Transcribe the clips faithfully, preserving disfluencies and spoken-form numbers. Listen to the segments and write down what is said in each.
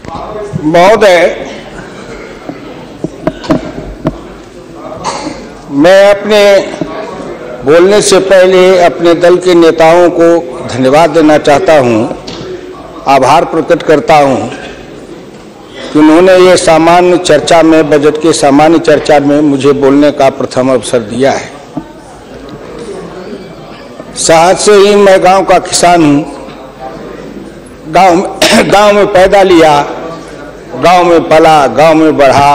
महोदय, मैं अपने बोलने से पहले अपने दल के नेताओं को धन्यवाद देना चाहता हूं, आभार प्रकट करता हूं कि उन्होंने ये सामान्य चर्चा में, बजट के सामान्य चर्चा में मुझे बोलने का प्रथम अवसर दिया है। शहर से ही मैं गांव का किसान हूं, गांव गांव में पैदा लिया, गांव में पला, गांव में बढ़ा।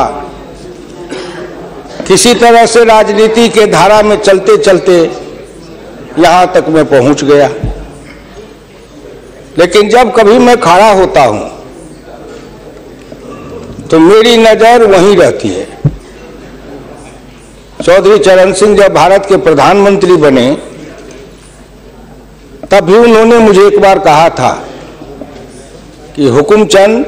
किसी तरह से राजनीति के धारा में चलते चलते यहां तक मैं पहुंच गया। लेकिन जब कभी मैं खड़ा होता हूं तो मेरी नजर वहीं रहती है। चौधरी चरण सिंह जब भारत के प्रधानमंत्री बने तब भी उन्होंने मुझे एक बार कहा था कि हुकुमचंद,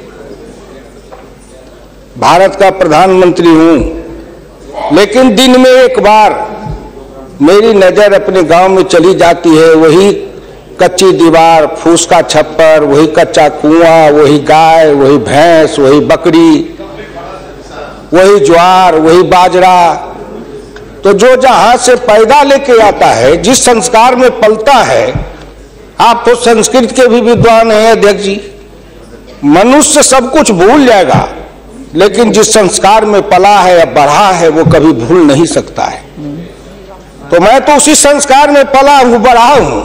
भारत का प्रधानमंत्री हूं, लेकिन दिन में एक बार मेरी नजर अपने गांव में चली जाती है। वही कच्ची दीवार, फूस का छप्पर, वही कच्चा कुआं, वही गाय, वही भैंस, वही बकरी, वही ज्वार, वही बाजरा। तो जो जहां से पैदा लेके आता है, जिस संस्कार में पलता है, आप तो संस्कृत के भी विद्वान हैं अध्यक्ष जी, मनुष्य सब कुछ भूल जाएगा, लेकिन जिस संस्कार में पला है या बढ़ा है वो कभी भूल नहीं सकता है। तो मैं तो उसी संस्कार में पला हूं, बढ़ा हूं।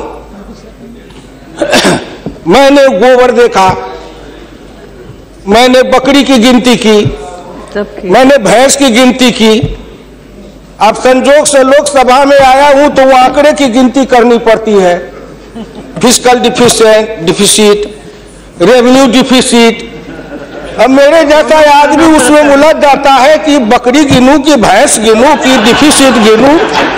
मैंने गोबर देखा, मैंने बकरी की गिनती की, मैंने भैंस की गिनती की। अब संजोग से लोकसभा में आया हूं तो वो आंकड़े की गिनती करनी पड़ती है। Fiscal deficient deficit, revenue deficit. अब मेरे जैसा आदमी उसमें उलझ जाता है कि बकरी गिनूं कि भैंस गिनूं कि डिफिसिट गिनूं।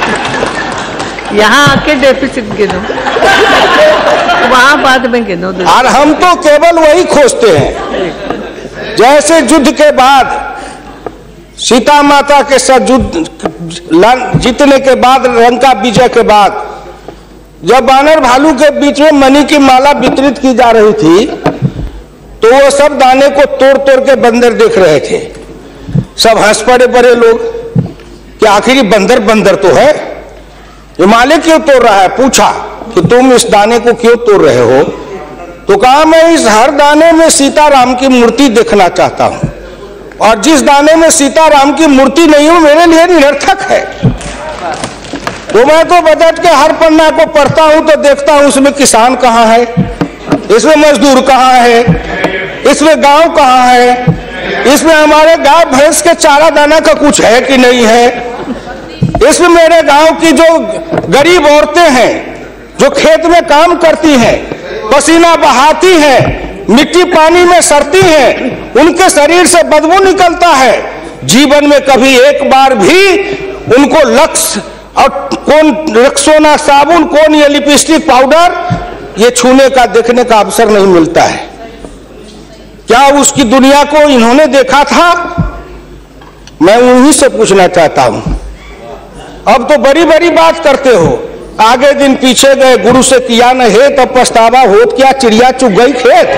यहाँ आके डेफिसिट गिनो, वहां बाद में गिनो। और हम तो केवल वही खोजते हैं। जैसे युद्ध के बाद, सीता माता के साथ युद्ध जीतने के बाद, लंका विजय के बाद, जब बानर भालू के बीच में मणि की माला वितरित की जा रही थी तो वो सब दाने को तोड़ तोड़ के बंदर देख रहे थे। सब हंस पड़े बड़े लोग कि आखिर बंदर बंदर तो है, हिमालय क्यों तोड़ रहा है। पूछा कि तुम इस दाने को क्यों तोड़ रहे हो? तो कहा मैं इस हर दाने में सीताराम की मूर्ति देखना चाहता हूं, और जिस दाने में सीताराम की मूर्ति नहीं हो मेरे लिए निरर्थक है। तो मैं तो बजट के हर पन्ना को पढ़ता हूं तो देखता हूं उसमें किसान कहाँ है, इसमें मजदूर कहाँ है, इसमें गांव कहाँ है, इसमें हमारे गाय भैंस के चारा दाना का कुछ है कि नहीं है, इसमें मेरे गांव की जो गरीब औरतें हैं जो खेत में काम करती हैं, पसीना बहाती हैं, मिट्टी पानी में सड़ती हैं, उनके शरीर से बदबू निकलता है। जीवन में कभी एक बार भी उनको लक्स और कौन रक्सोना साबुन, कौन ये लिपस्टिक पाउडर, ये छूने का देखने का अवसर नहीं मिलता है। क्या उसकी दुनिया को इन्होंने देखा था? मैं उन्हीं से पूछना चाहता हूं। अब तो बड़ी बड़ी बात करते हो, आगे दिन पीछे गए, गुरु से किया न है तब पछतावा होत क्या, चिड़िया चुग गई खेत।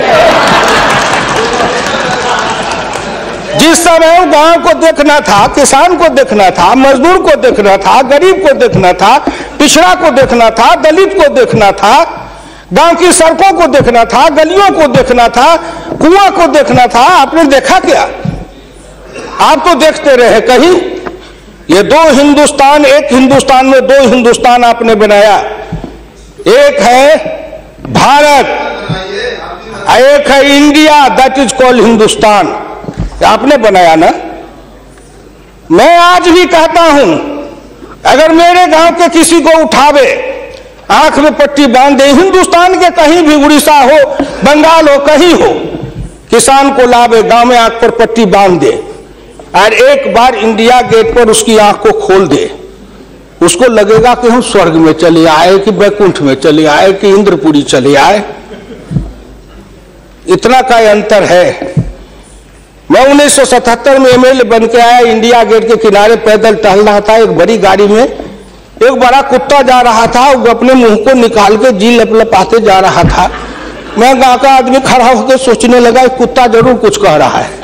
जिस समय गांव को देखना था, किसान को देखना था, मजदूर को देखना था, गरीब को देखना था, पिछड़ा को देखना था, दलित को देखना था, गांव की सड़कों को देखना था, गलियों को देखना था, कुआं को देखना था, आपने देखा क्या? आप तो देखते रहे कहीं। ये दो हिंदुस्तान, एक हिंदुस्तान में दो हिंदुस्तान आपने बनाया। एक है भारत, एक है India, that is called Hindustan. आपने बनाया ना। मैं आज भी कहता हूं, अगर मेरे गांव के किसी को उठावे, आंख में पट्टी बांध दे, हिंदुस्तान के कहीं भी, उड़ीसा हो, बंगाल हो, कहीं हो, किसान को लावे, गांव में आंख पर पट्टी बांध दे और एक बार इंडिया गेट पर उसकी आंख को खोल दे, उसको लगेगा कि हम स्वर्ग में चले आए, कि बैकुंठ में चले आए, कि इंद्रपुरी चले आए। इतना का अंतर है। मैं उन्नीस सौ सतहत्तर में एमएलए बन के आया, इंडिया गेट के किनारे पैदल टहल रहा था, एक बड़ी गाड़ी में एक बड़ा कुत्ता जा रहा था, वो अपने मुंह को निकाल के जी लपलपाते जा रहा था। मैं गांव का आदमी खड़ा होकर सोचने लगा कुत्ता जरूर कुछ कह रहा है।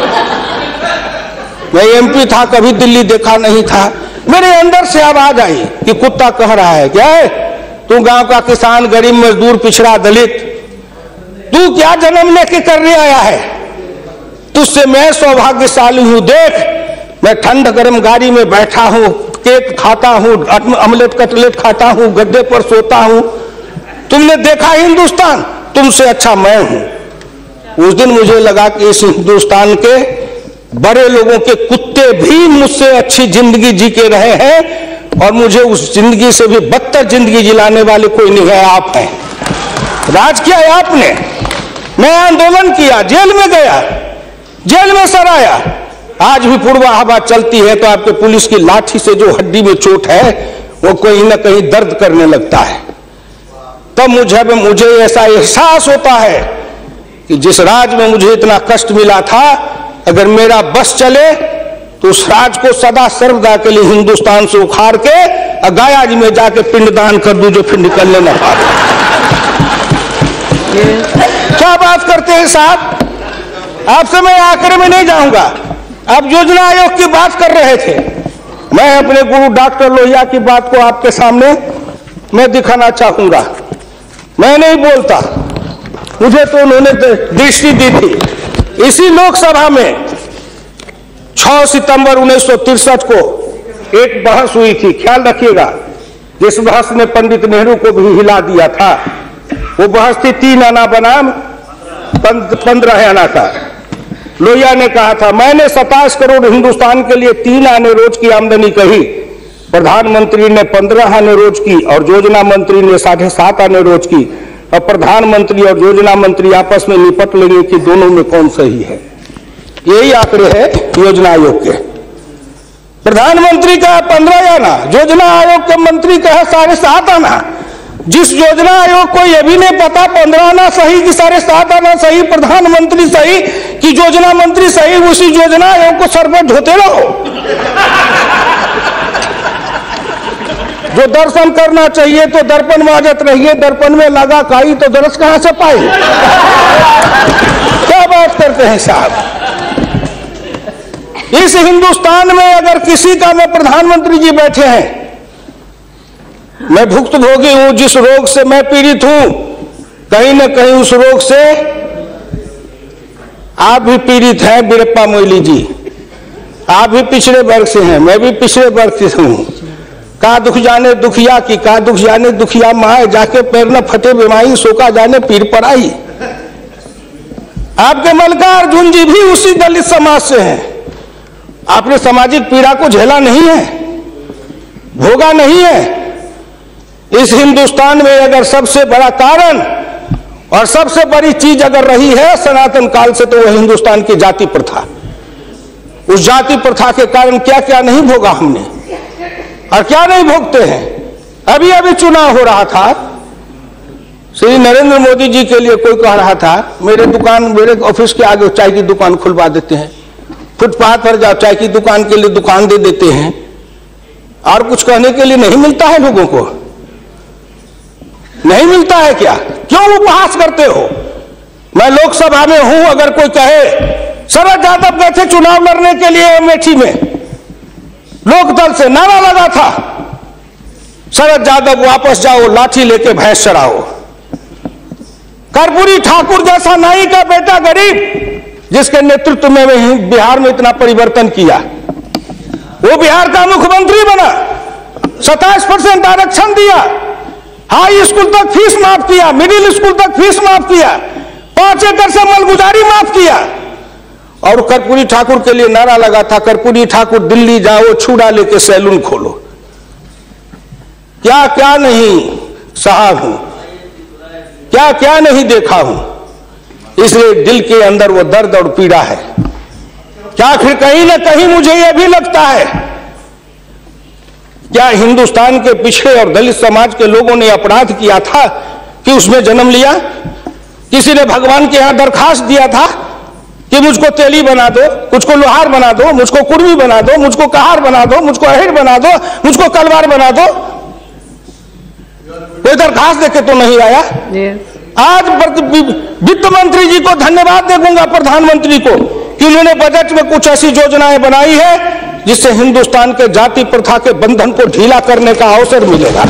मैं एमपी था, कभी दिल्ली देखा नहीं था, मेरे अंदर से आवाज आई कि कुत्ता कह रहा है क्या है, तू गांव का किसान, गरीब, मजदूर, पिछड़ा, दलित, तू क्या जन्म लेके करने आया है? तुझसे मैं सौभाग्यशाली हूं। देख, मैं ठंड गर्म गाड़ी में बैठा हूं, केक खाता हूं, ऑमलेट कटलेट खाता हूं, गद्दे पर सोता हूं। तुमने देखा हिंदुस्तान, तुमसे अच्छा मैं हूं। उस दिन मुझे लगा कि इस हिंदुस्तान के बड़े लोगों के कुत्ते भी मुझसे अच्छी जिंदगी जी के रहे हैं और मुझे उस जिंदगी से भी बदतर जिंदगी जिलाने वाले कोई नहीं है, आप हैं। राज किया है आपने। मैं आंदोलन किया, जेल में गया, जेल में सराया। आज भी पूर्वा हवा चलती है तो आपके पुलिस की लाठी से जो हड्डी में चोट है वो कहीं ना कहीं दर्द करने लगता है। तब तो मुझे मुझे ऐसा एहसास होता है कि जिस राज में मुझे इतना कष्ट मिला था, अगर मेरा बस चले तो उस राज को सदा सर्वदा के लिए हिंदुस्तान से उखाड़ के गया जी में जाके पिंडदान कर दूं, जो फिर निकलने न पाए। क्या बात करते हैं साहब? आपसे मैं आखिर में नहीं जाऊंगा। आप योजना आयोग की बात कर रहे थे, मैं अपने गुरु डॉक्टर लोहिया की बात को आपके सामने मैं दिखाना चाहूंगा। मैं नहीं बोलता, मुझे तो उन्होंने दृष्टि दी थी। इसी लोकसभा में छह सितंबर उन्नीस सौ तिरसठ को एक बहस हुई थी, ख्याल रखिएगा, जिस बहस ने पंडित नेहरू को भी हिला दिया था। वो बहस थी तीन आना बनाम पंद्रह आना का। लोहिया ने कहा था, मैंने सताईस करोड़ हिंदुस्तान के लिए तीन आने रोज की आमदनी कही, प्रधानमंत्री ने पंद्रह आने रोज की और योजना मंत्री ने साढ़े सात आने रोज की। और प्रधानमंत्री और योजना मंत्री आपस में निपट लेंगे कि दोनों में कौन सही है। यही आंकड़े हैं योजना आयोग के। प्रधानमंत्री का पंद्रह आना, योजना आयोग के मंत्री का है साढ़े सात आना। जिस योजना आयोग को यह भी नहीं पता पंद्रह आना सही कि साढ़े सात आना सही, प्रधानमंत्री सही कि योजना मंत्री सही, उसी योजना आयोग को सर पर ढोते रहो। जो दर्शन करना चाहिए तो दर्पण माजत रहिए, दर्पण में लगा काई तो दरस कहां से पाई। क्या बात करते हैं साहब? इस हिंदुस्तान में अगर किसी का में प्रधानमंत्री जी बैठे हैं, मैं भुक्तभोगी हूं, जिस रोग से मैं पीड़ित हूं, कहीं न कहीं उस रोग से आप भी पीड़ित हैं। बीरप्पा मोइली जी, आप भी पिछड़े वर्ग से हैं, मैं भी पिछड़े वर्ग से हूं। का दुख जाने दुखिया की, का दुख जाने दुखिया माए, जाके पैर न फटे बीमारी, सोका जाने पीर पराई। आपके मल्लिका अर्जुन जी भी उसी दलित समाज से हैं। आपने सामाजिक पीड़ा को झेला नहीं है, भोगा नहीं है। इस हिंदुस्तान में अगर सबसे बड़ा कारण और सबसे बड़ी चीज अगर रही है सनातन काल से, तो वह हिंदुस्तान की जाति प्रथा। उस जाति प्रथा के कारण क्या क्या नहीं भोगा हमने और क्या नहीं भोगते हैं। अभी अभी चुनाव हो रहा था, श्री नरेंद्र मोदी जी के लिए कोई कह रहा था, मेरे दुकान मेरे ऑफिस के आगे चाय की दुकान खुलवा देते हैं, फुटपाथ पर जाओ चाय की दुकान के लिए दुकान दे देते हैं। और कुछ कहने के लिए नहीं मिलता है लोगों को? नहीं मिलता है क्या? क्यों उपहास करते हो? मैं लोकसभा में हूं, अगर कोई कहे शरद यादव गए थे चुनाव लड़ने के लिए अमेठी में, लोकदल से नारा लगा था, शरद यादव वापस जाओ, लाठी लेके भैंस चराओ। कर्पूरी ठाकुर जैसा नाई का बेटा गरीब, जिसके नेतृत्व में बिहार में इतना परिवर्तन किया, वो बिहार का मुख्यमंत्री बना, सत्ताईस परसेंट आरक्षण दिया, हाई स्कूल तक फीस माफ किया, मिडिल स्कूल तक फीस माफ किया, पांच एकड़ से मलगुजारी माफ किया। और कर्पूरी ठाकुर के लिए नारा लगा था, कर्पूरी ठाकुर दिल्ली जाओ, छुड़ा लेके सैलून खोलो। क्या क्या नहीं सहा हूं, क्या क्या नहीं देखा हूं, इसलिए दिल के अंदर वो दर्द और पीड़ा है। क्या फिर कहीं ना कहीं मुझे यह भी लगता है, क्या हिंदुस्तान के पिछड़े और दलित समाज के लोगों ने अपराध किया था कि उसमें जन्म लिया? किसी ने भगवान के यहां दरखास्त दिया था कि मुझको तेली बना दो, मुझको लोहार बना दो, मुझको कुर्मी बना दो, मुझको कहार बना दो, मुझको अहिर बना दो, मुझको कलवार बना दो? कोई दरखास्त देके तो नहीं आया। आज वित्त मंत्री जी को धन्यवाद देगा, प्रधानमंत्री को, कि उन्होंने बजट में कुछ ऐसी योजनाएं बनाई है जिससे हिंदुस्तान के जाति प्रथा के बंधन को ढीला करने का अवसर मिलेगा।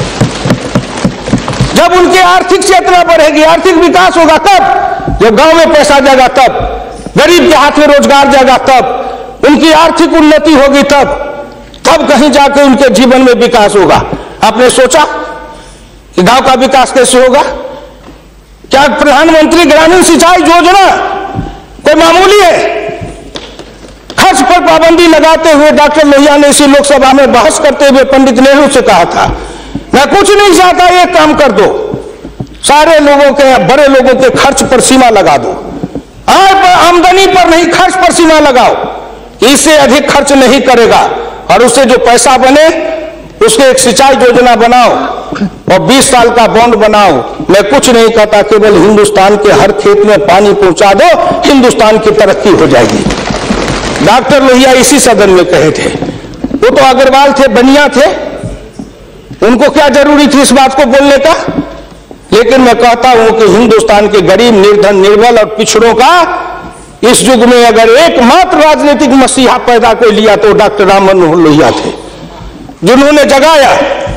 जब उनकी आर्थिक चेतना बढ़ेगी, आर्थिक विकास होगा कब? जब गांव में पैसा जाएगा तब, गरीब के हाथ में रोजगार जाएगा तब, उनकी आर्थिक उन्नति होगी तब तब कहीं जाकर उनके जीवन में विकास होगा। आपने सोचा कि गांव का विकास कैसे होगा? क्या प्रधानमंत्री ग्रामीण सिंचाई योजना कोई मामूली है? खर्च पर पाबंदी लगाते हुए डॉक्टर लोहिया ने इसी लोकसभा में बहस करते हुए पंडित नेहरू से कहा था, मैं कुछ नहीं चाहता, एक काम कर दो, सारे लोगों के, बड़े लोगों के खर्च पर सीमा लगा दो, आय पर, आमदनी पर नहीं, खर्च पर सीमा लगाओ, इससे अधिक खर्च नहीं करेगा, और उससे जो पैसा बने उसके एक सिंचाई योजना बनाओ और बीस साल का बॉन्ड बनाओ। मैं कुछ नहीं कहता, केवल हिंदुस्तान के हर खेत में पानी पहुंचा दो, हिंदुस्तान की तरक्की हो जाएगी। डॉक्टर लोहिया इसी सदन में कहे थे। वो तो अग्रवाल थे, बनिया थे, उनको क्या जरूरी थी इस बात को बोलने का? लेकिन मैं कहता हूं कि हिंदुस्तान के गरीब, निर्धन, निर्बल और पिछड़ों का इस युग में अगर एकमात्र राजनीतिक मसीहा पैदा कोई लिया तो डॉक्टर राम मनोहर लोहिया थे, जिन्होंने जगाया,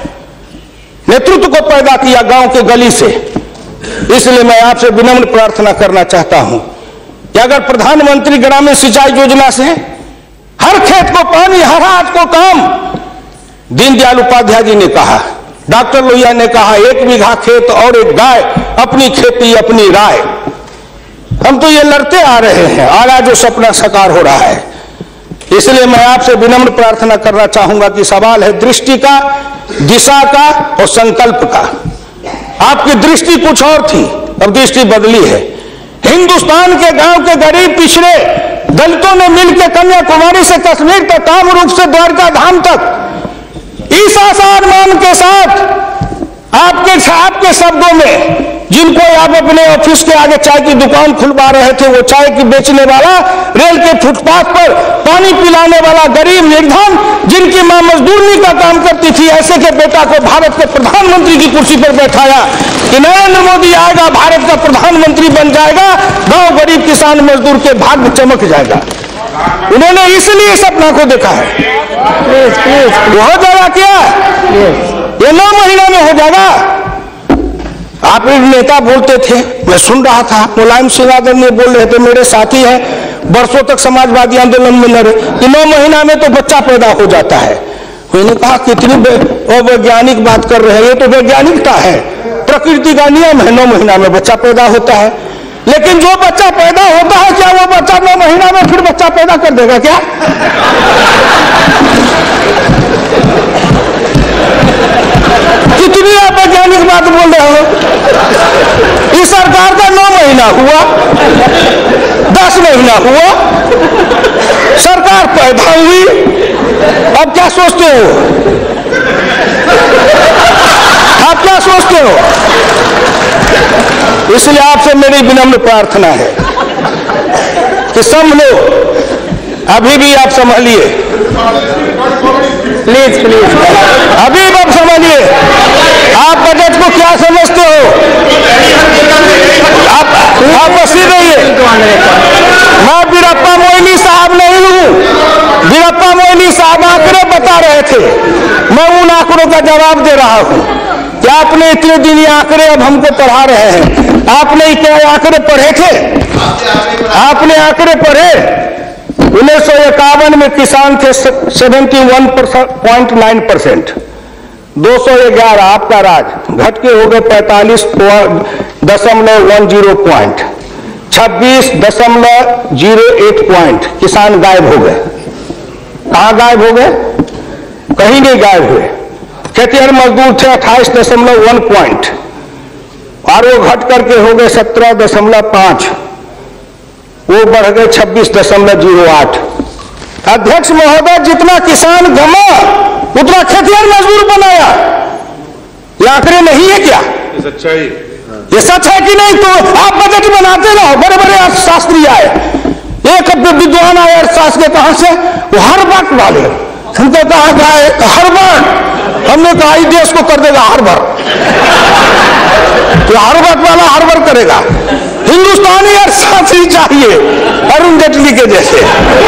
नेतृत्व को पैदा किया गांव के गली से। इसलिए मैं आपसे विनम्र प्रार्थना करना चाहता हूं कि अगर प्रधानमंत्री ग्रामीण सिंचाई योजना से हर खेत को पानी, हर हाथ को काम, दीनदयाल उपाध्याय जी ने कहा, डॉक्टर लोहिया ने कहा, एक बीघा खेत और एक गाय, अपनी खेती अपनी राय। हम तो ये लड़ते आ रहे हैं, और आज जो सपना साकार हो रहा है। इसलिए मैं आपसे विनम्र प्रार्थना करना चाहूंगा कि सवाल है दृष्टि का, दिशा का और संकल्प का। आपकी दृष्टि कुछ और थी, अब दृष्टि बदली है। हिंदुस्तान के गांव के गरीब पिछड़े दलितों ने मिलकर कन्याकुमारी से कश्मीर तक, कामरूप से द्वारका धाम तक, इस आसान के साथ आपके आपके शब्दों में, जिनको आप अपने ऑफिस के आगे चाय की दुकान खुलवा रहे थे, वो चाय की बेचने वाला, रेल के फुटपाथ पर पानी पिलाने वाला गरीब निर्धन, जिनकी मां मजदूरनी का काम करती थी, ऐसे के बेटा को भारत के प्रधानमंत्री की कुर्सी पर बैठाया कि नरेंद्र मोदी आएगा, भारत का प्रधानमंत्री बन जाएगा, गांव गरीब किसान मजदूर के भाग्य चमक जाएगा। उन्होंने इसलिए सपना को देखा है। हो जाएगा क्या? ये नौ महीना में हो जाएगा। आप एक नेता बोलते थे, मैं सुन रहा था, मुलायम सिंह यादव ने बोल रहे थे, मेरे साथी हैं, बरसों तक समाजवादी आंदोलन में लड़े, कि नौ महीना में तो बच्चा पैदा हो जाता है। मैंने कहा कितनी वैज्ञानिक बात कर रहे हैं, ये तो वैज्ञानिकता है, प्रकृति का नियम है, नौ महीना में बच्चा पैदा होता है। लेकिन जो बच्चा पैदा होता है, क्या वो बच्चा नौ महीना में फिर बच्चा पैदा कर देगा क्या? कितनी आप वैज्ञानिक बात बोल रहे हो? इस सरकार का नौ महीना हुआ, दस महीना हुआ, सरकार पैदा हुई, अब क्या सोचते हो? आप क्या सोचते हो? इसलिए आपसे मेरी विनम्र प्रार्थना है कि संभलो, अभी भी आप संभालिए, प्लीज प्लीज अभी आप संभालिए। आप बजट को क्या समझते हो? आप आप बसी रहिए। मैं वीरप्पा मोइली साहब नहीं हूँ। वीरप्पा मोइली साहब आंकड़े बता रहे थे, मैं उन आंकड़ों का जवाब दे रहा हूँ। क्या आपने इतने दिन ये आंकड़े अब हमको पढ़ा रहे हैं? आपने क्या आंकड़े पढ़े थे? आपने आंकड़े पढ़े? उन्नीस सौ इक्यावन में किसान थे seventy one point nine percent, दो सौ ग्यारह आपका राज, घट के हो गए पैंतालीस दशमलव वन जीरो पॉइंट, छब्बीस दशमलव जीरो एक पॉइंट किसान गायब हो गए। कहाँ गायब हो गए? कहीं नहीं गायब हुए। खेतिहर मजदूर थे अट्ठाईस दशमलव वन पॉइंट, और वो घट करके हो गए सत्रह दशमलव पांच, वो बढ़ गए छब्बीस दशमलव जीरो आठ। अध्यक्ष महोदय, जितना किसान गमा उतना खेतिहर मजदूर बनाया। ये आंकड़े नहीं है क्या? ये सच्चाई, ये सच है कि नहीं? तो आप बजट बनाते रहो। बड़े बड़े अर्थशास्त्री आए, एक विद्वान आए अर्थशास्त्र के, कहां से? वो हार्वर्ड वाले। उनको कहा जाए हार्वर्ड हमने कहा इस देश को कर देगा हर भर, तो हर भर वाला हर भर करेगा। हिंदुस्तानी अर्थशास्त्री चाहिए अरुण जेटली के जैसे।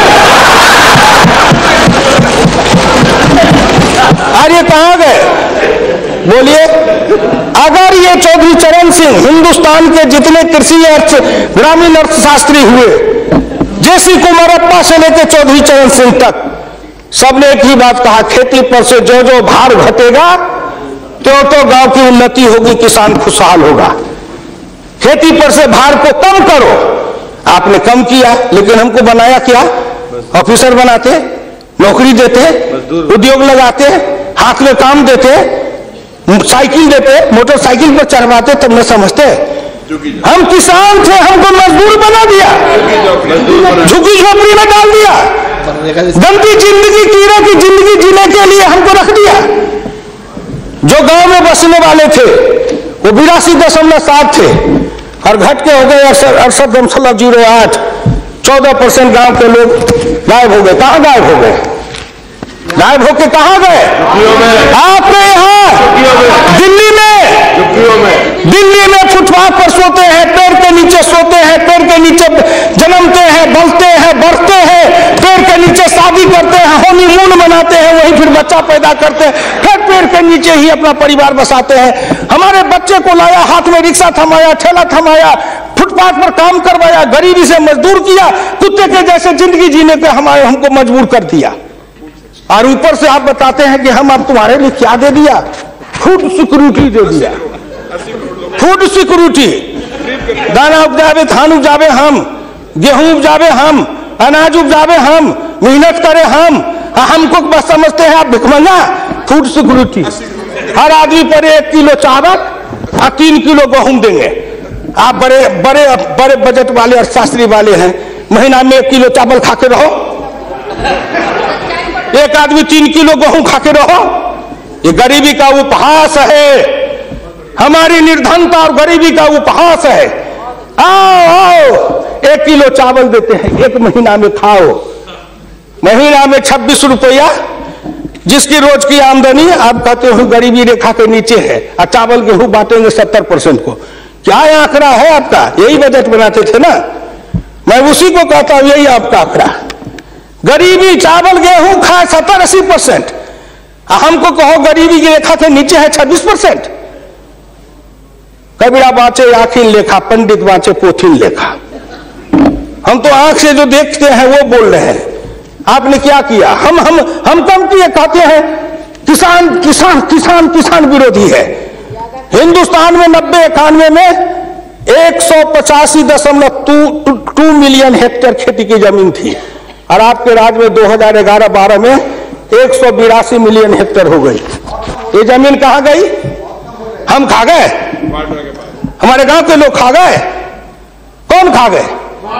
और ये कहां गए बोलिए? अगर ये चौधरी चरण सिंह हिंदुस्तान के जितने कृषि अर्थ ग्रामीण अर्थशास्त्री हुए, जेसी कुमारप्पा से लेकर चौधरी चरण सिंह तक, सबने एक ही बात कहा, खेती पर से जो जो भार घटेगा तो तो गांव की उन्नति होगी, किसान खुशहाल होगा। खेती पर से भार को कम करो। आपने कम किया, लेकिन हमको बनाया क्या? ऑफिसर बनाते, नौकरी देते, उद्योग लगाते, हाथ में काम देते, साइकिल देते, मोटरसाइकिल पर चढ़वाते, तब न समझते। हम किसान थे, हमको मजदूर बना दिया, झुकी झोपड़ी में डाल दिया, गंदी जिंदगी, कीड़े की जिंदगी जीने के लिए हमको रख दिया। जो गांव में बसने वाले थे वो बिरासी दशमलव सात थे और घट के हो गए अड़सठ दशमलव जीरो आठ। चौदह परसेंट गांव के लोग गायब हो गए। कहां गायब हो गए? गायब होके कहां गए? आपने यहाँ दिल्ली में दिल्ली में फुटपाथ पर सोते हैं, पेड़ के नीचे सोते हैं, पेड़ के नीचे जन्मते हैं, बढ़ते हैं, बढ़ते हैं, पेड़ के नीचे शादी करते हैं, हनीमून मनाते हैं, वहीं फिर बच्चा पैदा करते हैं, फिर पेड़ के नीचे ही अपना परिवार बसाते हैं। हमारे बच्चे को लाया, हाथ में रिक्शा थमाया, ठेला थमाया, फुटपाथ पर काम करवाया, गरीबी से मजदूर किया, कुत्ते के जैसे जिंदगी जीने पे हमारे हमको मजबूर कर दिया। और ऊपर से आप बताते हैं कि हम अब तुम्हारे लिए क्या दे दिया? फूड सिक्योरिटी दे दिया। फूड सिक्योरिटी, दाना उपजावे, धान उपजावे हम, गेहूं उपजावे हम, अनाज उपजावे हम, मेहनत करे हम, हमको बस समझते हैं आप भिखमंगा। फूड सिक्योरिटी, हर आदमी पर एक किलो चावल और तीन किलो गेहूं देंगे। आप बड़े बड़े बड़े बजट वाले अर्थशास्त्री वाले हैं, महीना में एक किलो चावल खा के रहो, एक आदमी तीन किलो गेहूं खा के रहो। ये गरीबी का उपहास है, हमारी निर्धनता और गरीबी का उपहास है। आओ आओ, एक किलो चावल देते हैं, एक महीना में खाओ। महीना में छब्बीस रुपया, जिसकी रोज की आमदनी आप कहते हो गरीबी रेखा के नीचे है, और चावल गेहूं बांटेंगे सत्तर परसेंट को। क्या आंकड़ा है आपका? यही बजट बनाते थे ना, मैं उसी को कहता हूं, यही आपका आंकड़ा। गरीबी, चावल गेहूं खाए सत्तर अस्सी परसेंट, हमको कहो गरीबी की रेखा के नीचे है छब्बीस परसेंट। कबीरा बाँचे आखिन लेखा, पंडित बाँचे पोथिन लेखा। हम तो आंख से जो देखते हैं वो बोल रहे हैं। आपने क्या किया? हम हम हम कम किए, कहते हैं किसान किसान किसान किसान विरोधी है। हिंदुस्तान में नब्बे इक्यानवे में एक सौ पचासी दशमलव टू टू मिलियन हेक्टेयर खेती की जमीन थी, और आपके राज्य में दो हजार ग्यारह बारह में एक सौ बिरासी मिलियन हेक्टेयर हो गई। ये जमीन कहां गई? हम खा गए? हमारे गांव के लोग खा गए? कौन खा गए?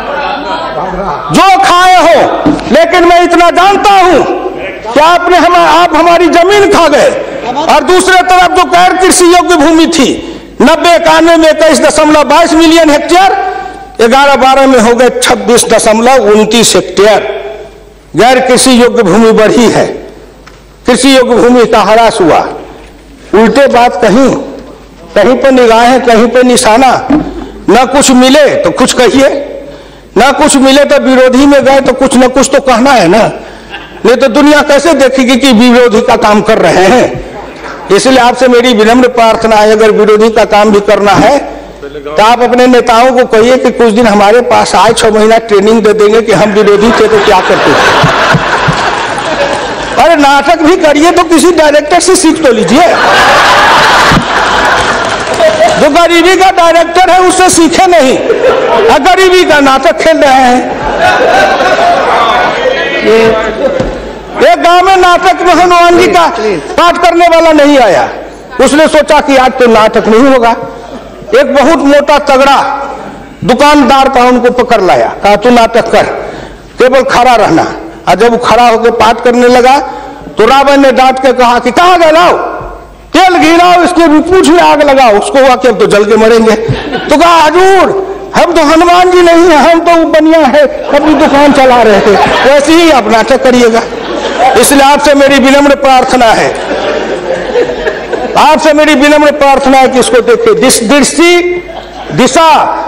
जो खाए हो। लेकिन मैं इतना जानता हूं कि आपने हम आप हमारी जमीन खा गए, और दूसरे तरफ जो गैर कृषि योग्य भूमि थी नब्बे इक्यानवे में इक्कीस दशमलव बाईस मिलियन हेक्टेयर, ग्यारह बारह में हो गए छब्बीस दशमलव उनतीस हेक्टेयर। गैर कृषि योग्य भूमि बढ़ी है, कृषि योग्य भूमि का ह्रास हुआ। उल्टे बात कहीं कहीं पर निगाहें, कहीं पर निशाना। न कुछ मिले तो कुछ कहिए, न कुछ मिले तो विरोधी में गए तो कुछ न कुछ तो कहना है ना, नहीं तो दुनिया कैसे देखेगी कि विरोधी का काम कर रहे हैं। इसलिए आपसे मेरी विनम्र प्रार्थना है, अगर विरोधी का काम भी करना है तो आप अपने नेताओं को कहिए कि कुछ दिन हमारे पास आए, छह महीना ट्रेनिंग दे देंगे कि हम विरोधी थे तो क्या करते थे। अरे नाटक भी करिए तो किसी डायरेक्टर से सीख तो लीजिए, जो गरीबी का डायरेक्टर है उससे सीखे नहीं, गरीबी का नाटक खेल रहे हैं। एक गांव में नाटक में हनुमान जी का पाठ करने वाला नहीं आया, उसने सोचा कि आज तो नाटक नहीं होगा। एक बहुत मोटा तगड़ा दुकानदार था, उनको पकड़ लाया, कहा तू नाटक कर, केवल खड़ा रहना। और जब वो खड़ा होकर पाठ करने लगा तो रावण ने डांट के कहा कि कहां गए, लाओ तेल घिराओ, इसके पूंछ में आग लगाओ। उसको हुआ कि अब तो जल के मरेंगे। तो कहा हजूर हम तो हनुमान जी नहीं है, हम तो बनिया है, अपनी दुकान चला रहे थे, वैसे ही आप नाटक करिएगा। इसलिए आपसे मेरी विनम्र प्रार्थना है, आपसे मेरी विनम्र प्रार्थना है कि इसको देखिए। दिस दृष्टि दिशा,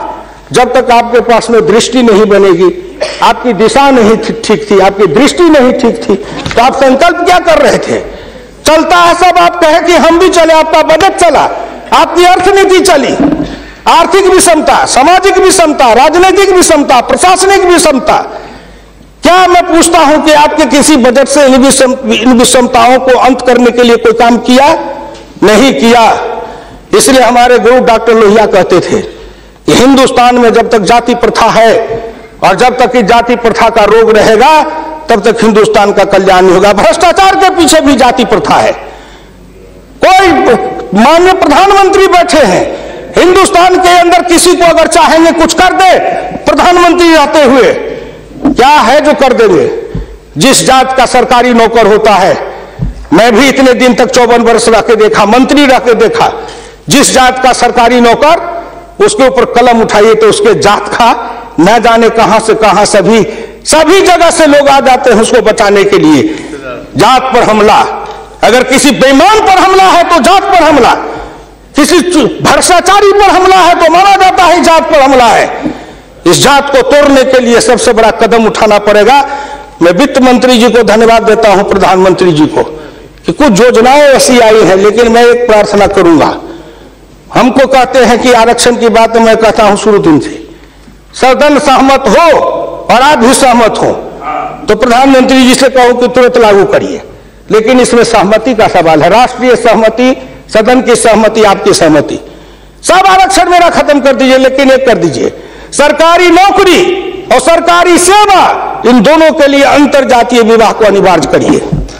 जब तक आपके पास में दृष्टि नहीं बनेगी, आपकी दिशा नहीं ठीक थी, आपकी दृष्टि नहीं ठीक थी, तो आप संकल्प क्या कर रहे थे? चलता है सब, आप कहे कि हम भी चले, आपका बजट चला, आपकी अर्थनीति चली, आर्थिक विषमता, सामाजिक विषमता, राजनीतिक विषमता, प्रशासनिक विषमता। क्या मैं पूछता हूं कि आपके किसी बजट से इन विषमताओं को अंत करने के लिए कोई काम किया? नहीं किया। इसलिए हमारे गुरु डॉक्टर लोहिया कहते थे कि हिंदुस्तान में जब तक जाति प्रथा है और जब तक इस जाति प्रथा का रोग रहेगा, तब तक हिंदुस्तान का कल्याण नहीं होगा। भ्रष्टाचार के पीछे भी जाति प्रथा है। कोई माननीय प्रधानमंत्री बैठे हैं, हिंदुस्तान के अंदर किसी को अगर चाहेंगे कुछ कर दे, प्रधानमंत्री रहते हुए क्या है जो कर देंगे? जिस जात का सरकारी नौकर होता है, मैं भी इतने दिन तक चौवन वर्ष रह के देखा, मंत्री रह के देखा, जिस जात का सरकारी नौकर, उसके ऊपर कलम उठाइए तो उसके जात का न जाने कहां से कहां सभी सभी जगह से लोग आ जाते हैं उसको बचाने के लिए। जात पर हमला, अगर किसी बेईमान पर हमला है तो जात पर हमला, किसी भ्रष्टाचारी पर हमला है तो माना जाता है जात पर हमला है। इस जात को तोड़ने के लिए सबसे बड़ा कदम उठाना पड़ेगा। मैं वित्त मंत्री जी को धन्यवाद देता हूं, प्रधानमंत्री जी को, कि कुछ योजनाएं ऐसी आई हैं, लेकिन मैं एक प्रार्थना करूंगा। हमको कहते हैं कि आरक्षण की बात मैं कहता हूं शुरू दिन से, सदन सहमत हो और आप भी सहमत हो तो प्रधानमंत्री जी से कहो कि तुरंत लागू करिए, लेकिन इसमें सहमति का सवाल है, राष्ट्रीय सहमति, सदन की सहमति, आपकी सहमति। सब आरक्षण मेरा खत्म कर दीजिए, लेकिन एक कर दीजिए, सरकारी नौकरी और सरकारी सेवा, इन दोनों के लिए अंतर जातीय विवाह को अनिवार्य करिए।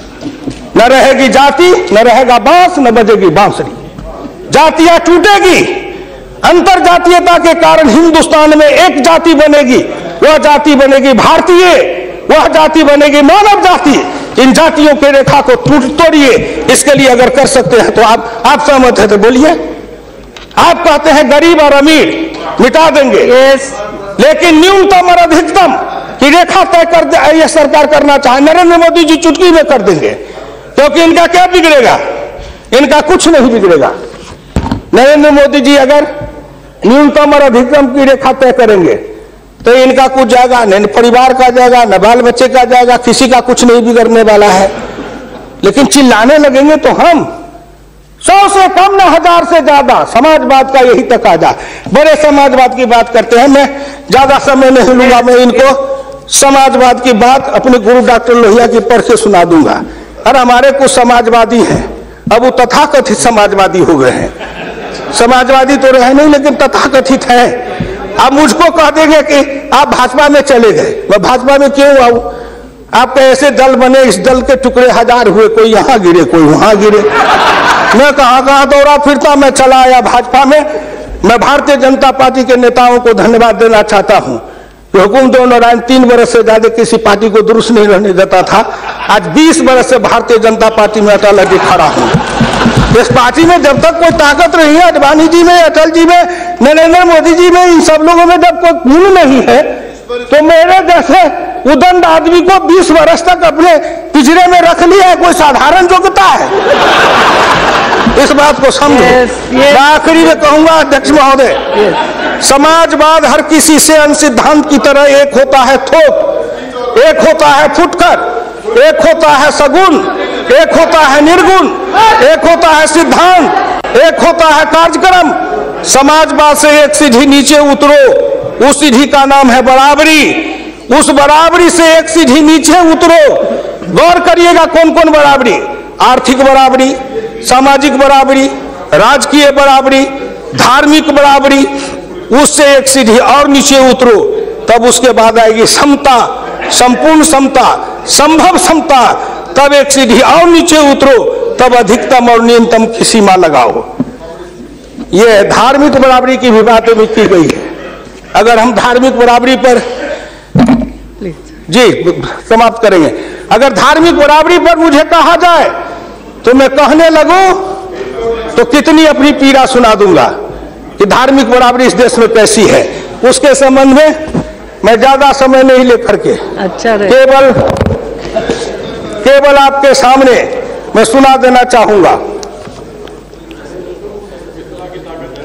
न रहेगी जाति, न रहेगा बांस, न बजेगी बांसुरी, जातियां टूटेगी। अंतर जातीयता के कारण हिंदुस्तान में एक जाति बनेगी, वह जाति बनेगी भारतीय, वह जाति बनेगी मानव जाति। इन जातियों के रेखा को तोड़िए। इसके लिए अगर कर सकते हैं तो आप आप सहमत है तो बोलिए। आप कहते हैं गरीब और अमीर मिटा देंगे, yes. लेकिन न्यूनतम और अधिकतम की रेखा तय कर दे, यह सरकार करना चाहे, नरेंद्र मोदी जी चुटकी में कर देंगे, क्योंकि इनका क्या बिगड़ेगा? इनका कुछ नहीं बिगड़ेगा। नरेंद्र मोदी जी अगर न्यूनतम और अधिकतम की रेखा तय करेंगे तो इनका कुछ जाएगा, न परिवार का जाएगा, न बाल बच्चे का जाएगा, किसी का कुछ नहीं बिगड़ने वाला है। लेकिन चिल्लाने लगेंगे तो हम सौ से कम, न हजार से ज्यादा, समाजवाद का यही तकाजा। बड़े समाजवाद की बात करते हैं, मैं ज्यादा समय नहीं लूंगा, मैं इनको समाजवाद की बात अपने गुरु डॉक्टर लोहिया की पढ़ के सुना दूंगा। और हमारे कुछ समाजवादी हैं, अब वो तथाकथित समाजवादी हो गए हैं। समाजवादी तो रहे नहीं, लेकिन तथाकथित है। आप मुझको कह देंगे कि आप भाजपा में चले गए, मैं भाजपा में क्यों आऊं? आपके ऐसे दल बने, इस दल के टुकड़े हजार हुए, कोई यहाँ गिरे, कोई वहां गिरे, मैं कहां कहां दौड़ा फिरता, मैं चला आया भाजपा में। मैं भारतीय जनता पार्टी के नेताओं को धन्यवाद देना चाहता हूं। हुकुमदेव नारायण तीन बरस से ज्यादा किसी पार्टी को दुरुस्त नहीं रहने देता था, आज बीस बरस से भारतीय जनता पार्टी में अटल लगे खड़ा हूं। इस पार्टी में जब तक कोई ताकत नहीं है, अडवाणी जी में, अटल जी में, नरेंद्र मोदी जी में, इन सब लोगों में जब कोई गुण नहीं है, तो मेरे जैसे उदंड आदमी को बीस वर्ष तक अपने पिंजरे में रख लिया है, कोई साधारण योग्यता है? इस बात को समझो। yes, yes. आखिरी में कहूंगा अध्यक्ष महोदय, yes. समाजवाद हर किसी से अन्य सिद्धांत की तरह एक होता है थोक, एक होता है फुटकर, एक होता है सगुन, एक होता है निर्गुण, एक होता है सिद्धांत, एक होता है कार्यक्रम। समाजवाद से एक सीढ़ी नीचे उतरो, उस सीढ़ी का नाम है बराबरी। उस बराबरी से एक सीढ़ी नीचे उतरो, गौर करिएगा कौन कौन बराबरी? आर्थिक बराबरी, सामाजिक बराबरी, राजकीय बराबरी, धार्मिक बराबरी। उससे एक सीढ़ी और नीचे उतरो, तब उसके बाद आएगी समता, संपूर्ण समता, संभव समता। तब एक सीढ़ी और नीचे उतरो, तब अधिकतम और न्यूनतम की सीमा लगाओ। यह धार्मिक बराबरी की भी बातें भी की गई है। अगर हम धार्मिक बराबरी पर जी समाप्त करेंगे, अगर धार्मिक बराबरी पर मुझे कहा जाए तो मैं कहने लगूं तो कितनी अपनी पीड़ा सुना दूंगा कि धार्मिक बराबरी इस देश में कैसी है। उसके संबंध में मैं ज्यादा समय नहीं लेकर के अच्छा केवल केवल आपके सामने मैं सुना देना चाहूंगा।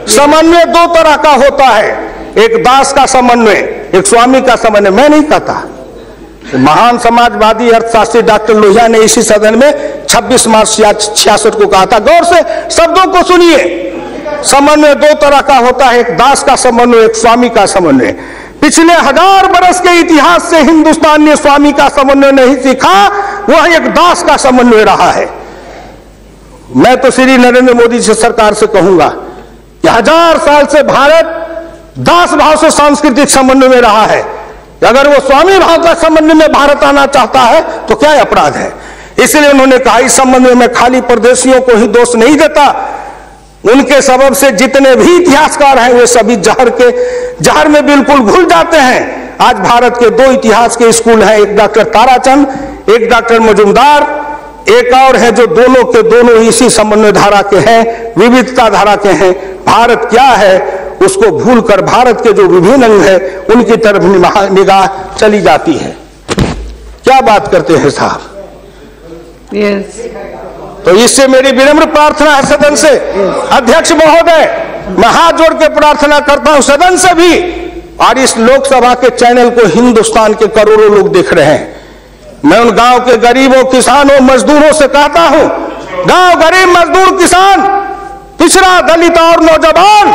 समन्वय दो तरह का होता है, एक दास का समन्वय, एक स्वामी का समन्वय। मैं नहीं कहता, महान समाजवादी अर्थशास्त्री डॉक्टर लोहिया ने इसी सदन में छब्बीस मार्च छियासठ को कहा था। गौर से शब्दों को सुनिए। समन्वय दो तरह का होता है, एक दास का समन्वय, एक स्वामी का समन्वय। पिछले हजार बरस के इतिहास से हिंदुस्तान ने स्वामी का समन्वय नहीं सीखा, वह एक दास का समन्वय रहा है। मैं तो श्री नरेंद्र मोदी जी सरकार से कहूंगा कि हजार साल से भारत दास भाव से सांस्कृतिक समन्वय में रहा है। अगर वो स्वामी भाव का समन्वय में भारत आना चाहता है तो क्या अपराध है? इसलिए उन्होंने कहा इस समन्वय में खाली परदेशियों को ही दोष नहीं देता, उनके सबब से जितने भी इतिहासकार हैं वे सभी जहर के जहर में बिल्कुल घुल जाते हैं। आज भारत के दो इतिहास के स्कूल हैं, एक डॉक्टर ताराचंद, एक डॉक्टर मजुमदार, एक और है जो दोनों के दोनों इसी समन्वय धारा के हैं, विविधता धारा के हैं। भारत क्या है उसको भूलकर भारत के जो विभिन्न अंग है उनकी तरफ निगाह चली जाती है। क्या बात करते हैं साहब? yes. तो इससे मेरी विनम्र प्रार्थना है सदन से, अध्यक्ष महोदय, मैं हाथ जोड़ के प्रार्थना करता हूं सदन से भी, और इस लोकसभा के चैनल को हिंदुस्तान के करोड़ों लोग देख रहे हैं। मैं उन गांव के गरीबों, किसानों, मजदूरों से कहता हूं, गांव गरीब, मजदूर, किसान, पिछड़ा, दलित और नौजवान,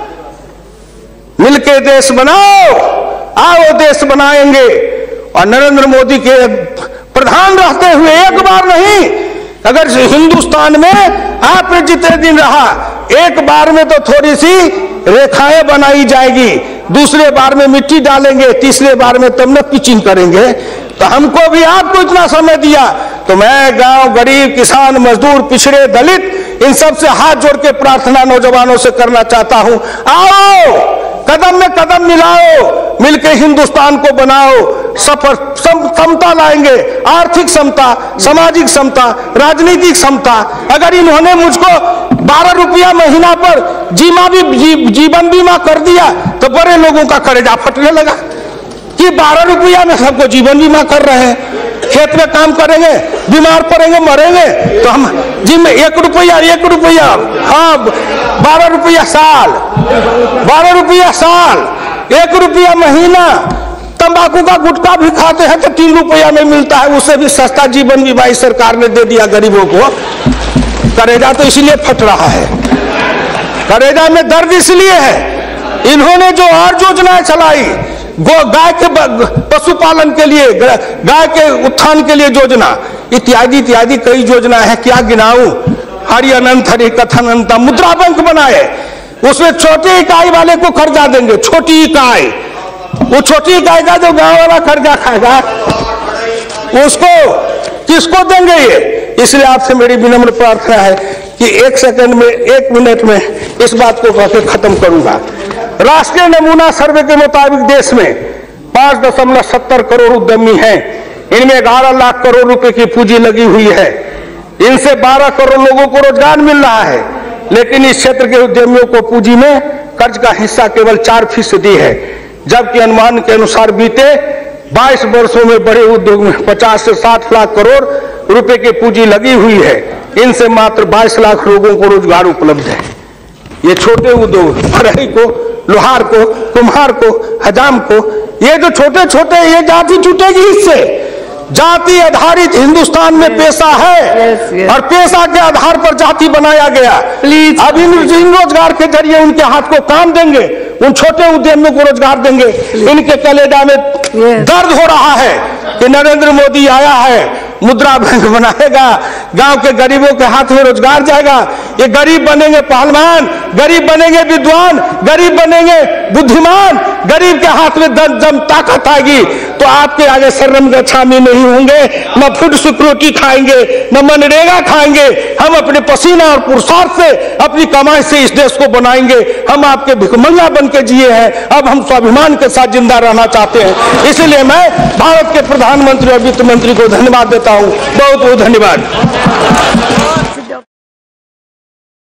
मिलके देश बनाओ, आओ देश बनाएंगे। और नरेंद्र मोदी के प्रधान रहते हुए एक बार नहीं, अगर हिंदुस्तान में आप जितने दिन रहा, एक बार में तो थोड़ी सी रेखाएं बनाई जाएगी, दूसरे बार में मिट्टी डालेंगे, तीसरे बार में तब न पिचिंग करेंगे। तो हमको भी आपको इतना समय दिया, तो मैं गांव गरीब, किसान, मजदूर, पिछड़े, दलित, इन सब से हाथ जोड़ के प्रार्थना नौजवानों से करना चाहता हूं, आओ कदम में कदम मिलाओ, मिलके हिंदुस्तान को बनाओ, सफर समता लाएंगे, आर्थिक समता, सामाजिक समता, राजनीतिक समता। अगर इन्होंने मुझको बारह रुपया महीना पर जीमा भी जी, जीवन बीमा कर दिया तो बड़े लोगों का कलेजा फटने लगा कि बारह रुपया में सबको जीवन बीमा कर रहे हैं, खेत में काम करेंगे, बीमार पड़ेंगे, मरेंगे, तो हम जी में एक रुपया एक रुपया हाँ बारह रुपया साल, बारह रुपया साल, एक रुपया महीना। तंबाकू का गुटखा भी खाते हैं तो तीन रुपया में मिलता है, उससे भी सस्ता जीवन बीमा इस सरकार ने दे दिया गरीबों को। करेजा तो इसलिए फट रहा है, करेजा में दर्द इसलिए है, इन्होंने जो और योजनाएं चलाई, गो गाय के पशुपालन के लिए, गाय के उत्थान के लिए योजना, इत्यादि इत्यादि कई योजना है, क्या गिनाऊं। हरि अनंत हरि कथन अनंत, मुद्रा बैंक बनाए, उसमें छोटी इकाई वाले को कर्जा देंगे, छोटी इकाई, वो छोटी इकाई का जो गांव वाला कर्जा खाएगा उसको किसको देंगे ये? इसलिए आपसे मेरी विनम्र प्रार्थना है कि एक सेकंड में, एक मिनट में इस बात को कहकर खत्म करूंगा। राष्ट्रीय नमूना सर्वे के मुताबिक देश में पांच दशमलव सत्तर करोड़ उद्यमी हैं, इनमें ग्यारह लाख करोड़ रुपए की पूंजी लगी हुई है, इनसे बारह करोड़ लोगों को रोजगार मिल रहा है। लेकिन इस क्षेत्र के उद्यमियों को पूंजी में कर्ज का हिस्सा केवल चार फीसदी है, जबकि अनुमान के अनुसार बीते बाईस वर्षों में बड़े उद्योग में पचास से साठ लाख करोड़ रुपए की पूंजी लगी हुई है, इनसे मात्र बाईस लाख लोगों को रोजगार उपलब्ध है। ये छोटे उद्योग, फरहई को, लोहार को, कुम्हार को, हजाम को, ये जो छोटे छोटे, ये जाति छूटेगी इससे। जाति आधारित हिंदुस्तान में पेशा है, yes, yes. और पेशा के आधार पर जाति बनाया गया। प्लीज अब इन रोजगार के जरिए उनके हाथ को काम देंगे, उन छोटे उद्यमियों को रोजगार देंगे। Please. इनके कलेजा में yes. दर्द हो रहा है कि नरेंद्र मोदी आया है, मुद्रा बैंक बनाएगा, गांव के गरीबों के हाथ में रोजगार जाएगा। ये गरीब बनेंगे पहलवान, गरीब बनेंगे विद्वान, गरीब बनेंगे बुद्धिमान, गरीब के हाथ में दम दम ताकत आएगी तो आपके आगे शर्म गच्छामी नहीं होंगे, न फूड सिक्योरिटी खाएंगे, न मनरेगा खाएंगे। हम अपने पसीना और पुरुषार्थ से, अपनी कमाई से इस देश को बनाएंगे। हम आपके भिखमंगा बन के जिए हैं, अब हम स्वाभिमान के साथ जिंदा रहना चाहते हैं। इसलिए मैं भारत के प्रधानमंत्री और वित्त मंत्री को धन्यवाद देता हूं। बहुत बहुत धन्यवाद।